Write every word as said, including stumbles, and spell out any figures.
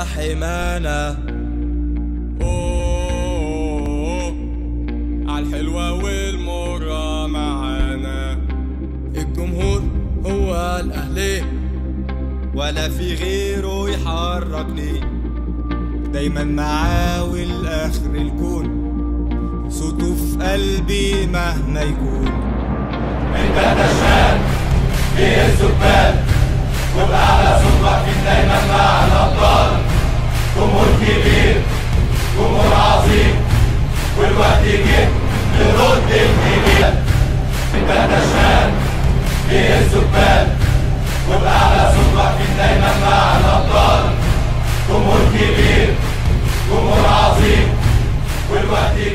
حمانا. أوه عالحلوة والمرة معانا. الجمهور هو الأهلي ولا في غيره يحركني، دايما معاه والآخر الكون، صوته في قلبي مهما يكون. انت تشمال فيه الزبال، وبأعلى صوت واقفين دايما مع الأبطال. جمهور كبير جمهور عظيم، والوقت جه نرد الجميل. انت تشمال فيه الزبال، وبأعلى صوت واقفين دايما مع الأبطال. جمهور كبير جمهور عظيم، والوقت